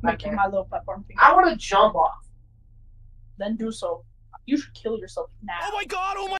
making my little platform thing. I want to jump off. Then do so. You should kill yourself now. Oh my god! Oh my